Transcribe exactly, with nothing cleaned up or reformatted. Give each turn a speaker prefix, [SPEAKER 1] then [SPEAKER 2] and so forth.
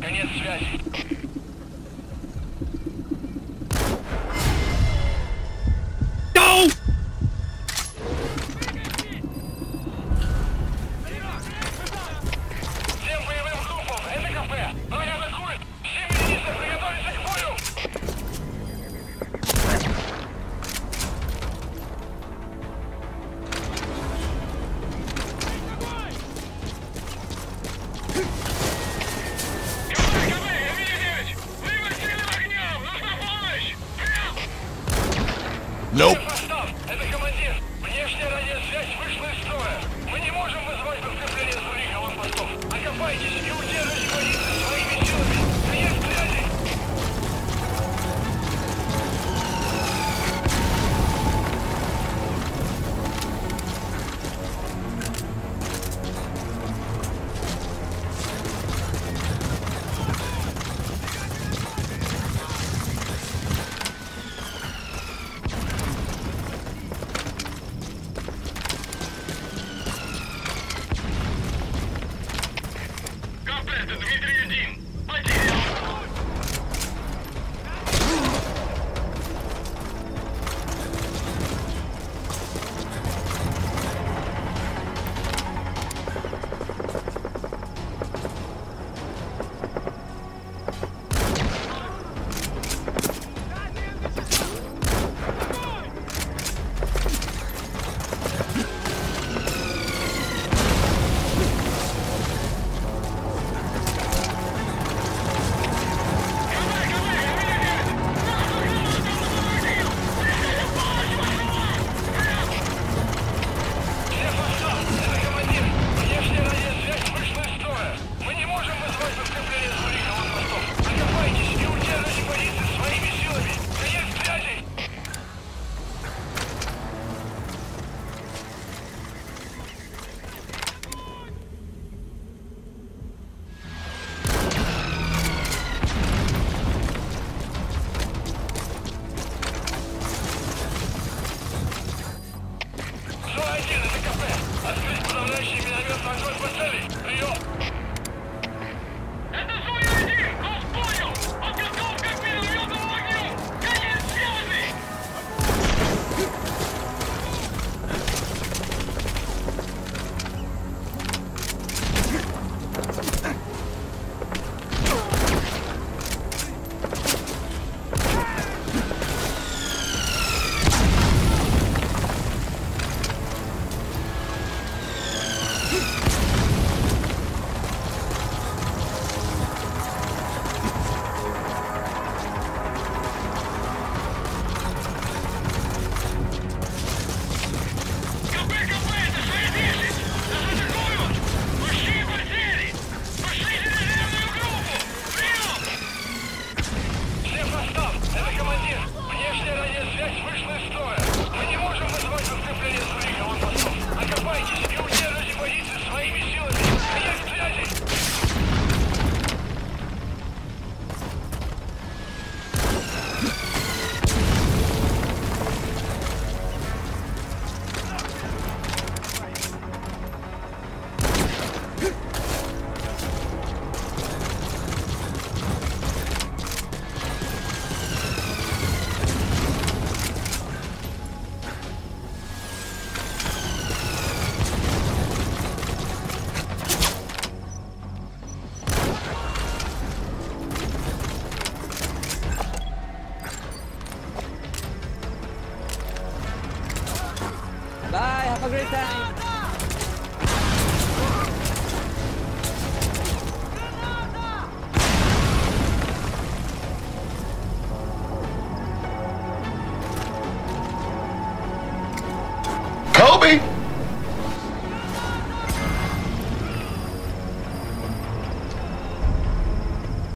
[SPEAKER 1] Конец связи. Всем боевым группам, это кафе. Враг атакует. Все министры приготовиться к бою.
[SPEAKER 2] Nope.
[SPEAKER 1] Это командир. Внешняя радиосвязь вышла из строя. Мы не можем вызвать подкрепление с других аванпостов. Окопайтесь и удержите позиции своими силами. Конец связи. Это Дмитрий один. Потерял. Открыть подавляющий минометный огонь по цели. Прием! Это Зоя один! Вас понял! Подготовка к минометному огню! Конец связи!
[SPEAKER 3] Bye, have a great time.